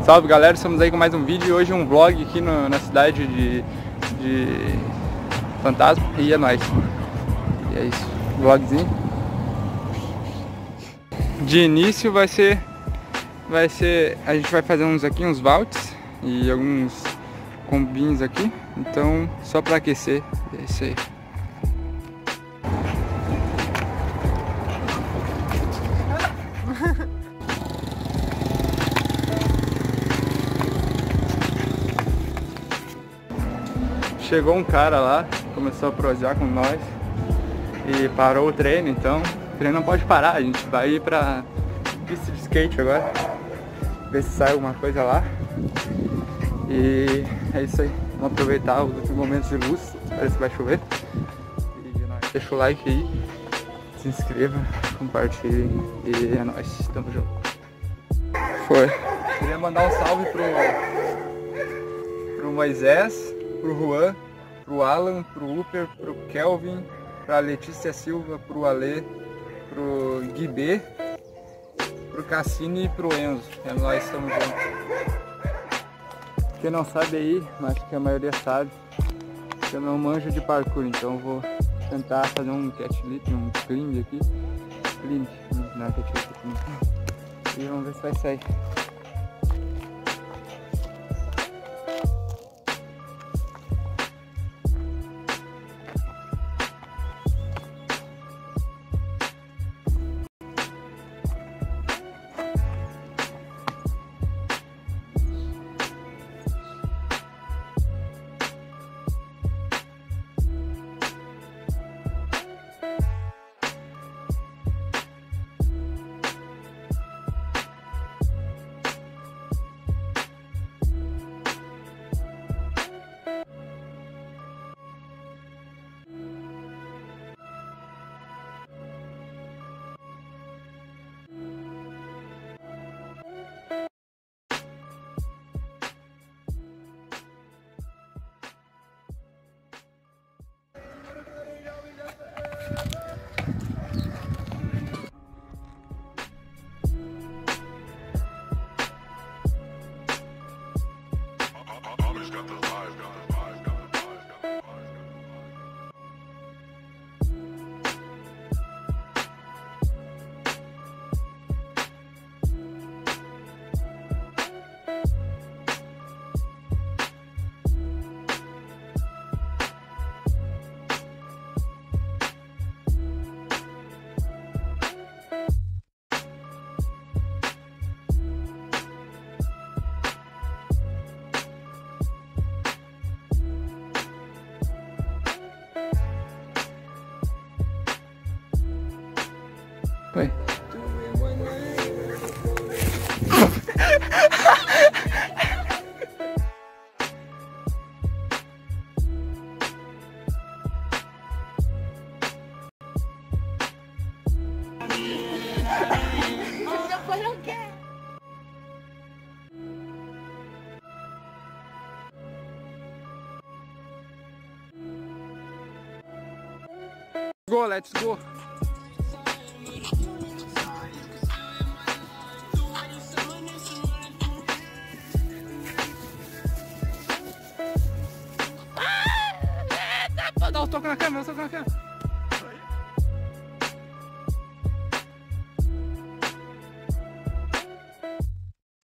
Salve galera, estamos aí com mais um vídeo e hoje um vlog aqui na cidade de Fantasma e é nóis. E é isso, vlogzinho. De início vai ser, a gente vai fazer uns vaults e alguns combinhos aqui, então só para aquecer, é isso aí. Chegou um cara lá, começou a prosear com nós e parou o treino, então o treino não pode parar, a gente vai ir pra pista de skate agora, ver se sai alguma coisa lá. E é isso aí, vamos aproveitar os últimos momentos de luz, parece que vai chover. E deixa o like aí, se inscreva, compartilhe e é nóis, tamo junto. Foi. Queria mandar um salve pro Moisés, pro Juan, pro Alan, pro Upper, pro Kelvin, pra Letícia Silva, pro Ale, pro Gui B, pro Cassini e pro Enzo. É nóis, estamos juntos. Quem não sabe aí, mas acho que a maioria sabe, eu não manjo de parkour, então vou tentar fazer um catflip, um climb aqui. Climb, não é catflip, climb. E vamos ver se vai sair. Oi. Let's go. Dá um toque na câmera,